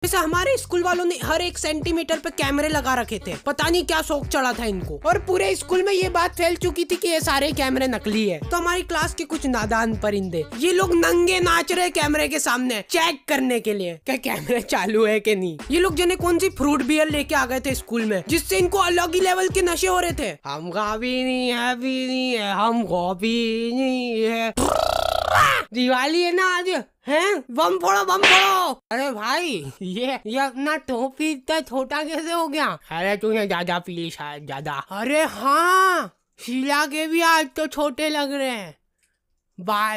जैसे हमारे स्कूल वालों ने हर 1 सेंटीमीटर पे कैमरे लगा रखे थे, पता नहीं क्या शौक चढ़ा था इनको, और पूरे स्कूल में ये बात फैल चुकी थी कि ये सारे कैमरे नकली है। तो हमारी क्लास के कुछ नादान परिंदे ये लोग नंगे नाच रहे कैमरे के सामने चेक करने के लिए क्या कैमरे चालू है कि नहीं। ये लोग जने कौन सी फ्रूट बियर लेके आ गए थे स्कूल में, जिससे इनको अलग ही लेवल के नशे हो रहे थे। हम भी नहीं है, हम भी नहीं है। दिवाली है ना आज, हैं? बम फोड़ो बम फोड़ो। अरे भाई ये अपना टोपी इतना छोटा कैसे हो गया? अरे तूने ज्यादा पी ली शायद, ज्यादा। अरे हाँ, शीला के भी आज तो छोटे लग रहे हैं। बाय।